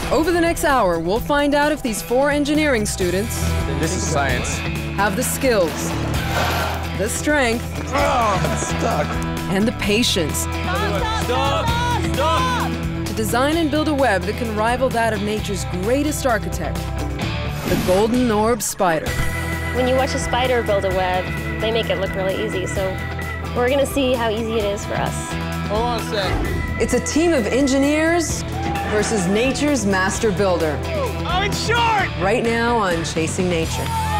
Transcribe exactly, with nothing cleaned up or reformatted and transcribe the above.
Over the next hour, we'll find out if these four engineering students This is science. have the skills, the strength, Oh, I'm stuck. and the patience Stop! Stop! to design and build a web that can rival that of nature's greatest architect, the golden orb spider. When you watch a spider build a web, they make it look really easy, so we're gonna see how easy it is for us. Hold on a sec. It's a team of engineers versus nature's master builder. I'm in short! Right now on Chasing Nature.